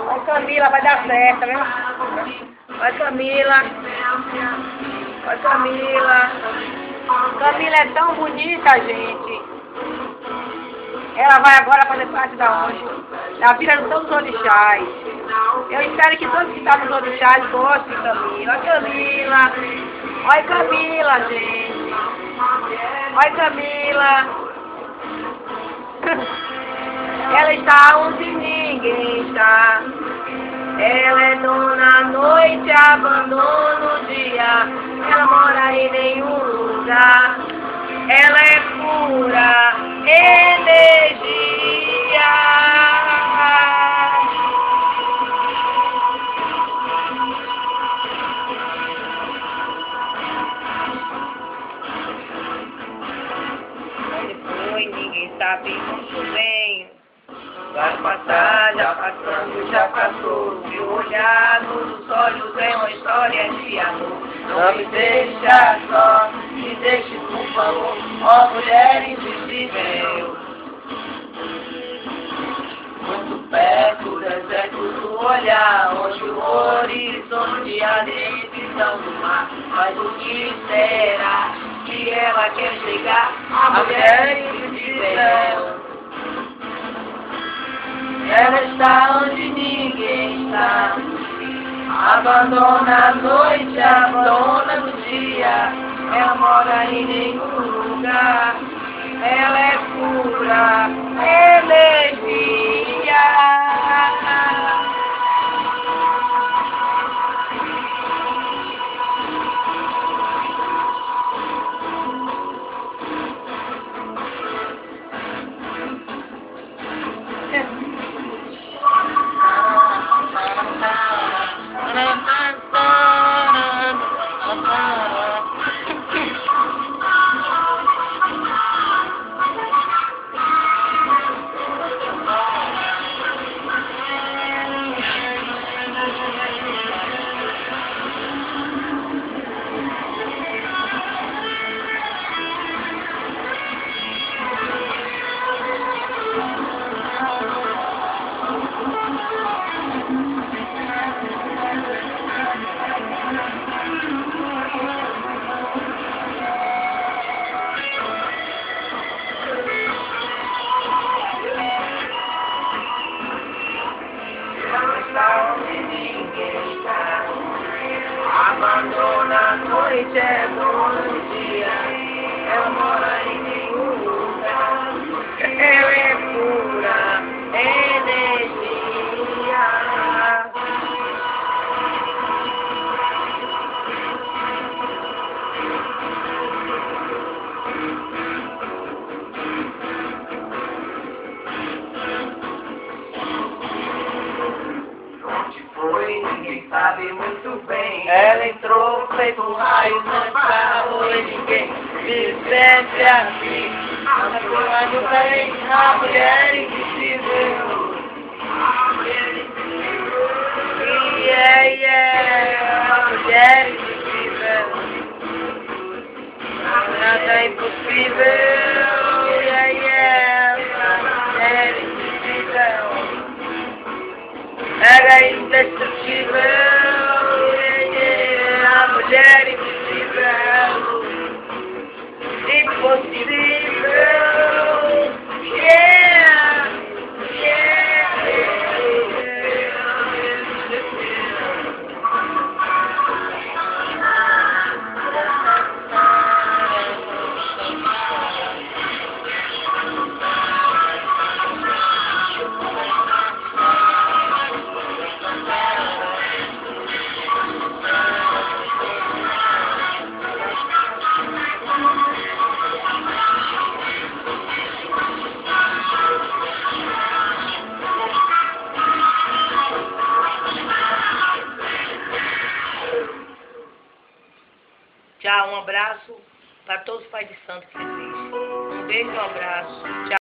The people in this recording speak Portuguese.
Vai, Camila, vai dar certo, viu? Vai, Camila. Vai, Camila. Camila é tão bonita, gente. Ela vai agora fazer parte da onde? Da vida de todos os orixás. Eu espero que todos que estão nos orixás gostem de Camila. Olha, Camila. Olha, Camila, gente. Olha, Camila. Ela está onde ninguém está. Ela é dona da noite, abandona o dia. Ela mora em nenhum lugar. Ela é pura energia. Onde foi? Ninguém sabe muito bem. Vai passar, já passando, já passou. Meu olhar nos olhos é uma história de amor. Não me deixa só, me deixe por favor. Ó mulher invisível, muito perto do deserto do olhar, onde o horizonte a divisão do mar. Mas o que será que ela quer chegar? A mulher invisível. Ela está onde ninguém está. Abandona a noite, abandona o dia. Ela mora em nenhum lugar. Ela é pura energia. Abandona a noite, é dona do dia. Ela mora em nenhum lugar. Ela é pura energia. Ninguém sabe muito bem. Ela entrou feito um raio, não parou e ninguém se sente assim. Anda voando bem, a mulher invisível. A mulher invisível. A mulher invisível. Nada é impossível. A mulher invisível. Ela é indestrutível, a mulher invisível, impossível, yeah, Tchau, um abraço para todos os pais de santo que existem. Um beijo e um abraço. Tchau.